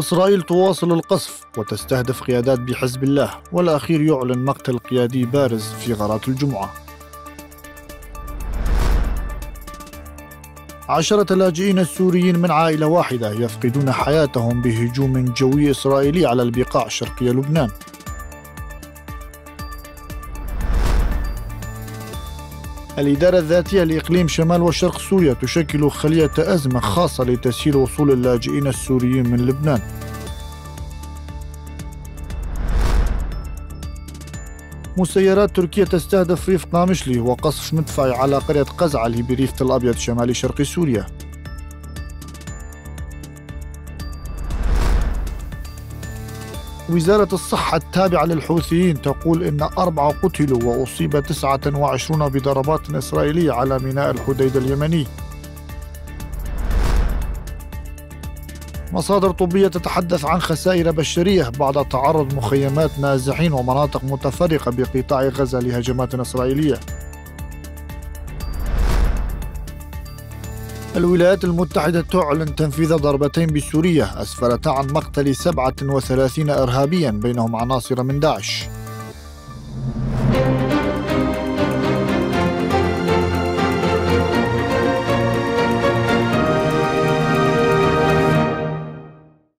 إسرائيل تواصل القصف وتستهدف قيادات بحزب الله، والأخير يعلن مقتل قيادي بارز في غارات الجمعة. 10 لاجئين السوريين من عائلة واحدة يفقدون حياتهم بهجوم جوي إسرائيلي على البقاع شرقي لبنان. الإدارة الذاتية لإقليم شمال وشرق سوريا تشكل خلية أزمة خاصة لتسهيل وصول اللاجئين السوريين من لبنان. مسيرات تركيا تستهدف ريف قامشلي وقصف مدفعي على قرية قزعلي بريف تل أبيض شمال شرق سوريا. وزارة الصحة التابعة للحوثيين تقول إن 4 قتلوا وأصيب 29 بضربات إسرائيلية على ميناء الحديدة اليمني. مصادر طبية تتحدث عن خسائر بشرية بعد تعرض مخيمات نازحين ومناطق متفرقة بقطاع غزة لهجمات إسرائيلية. الولايات المتحدة تعلن تنفيذ ضربتين بسوريا أسفرتا عن مقتل 37 إرهابيا بينهم عناصر من داعش.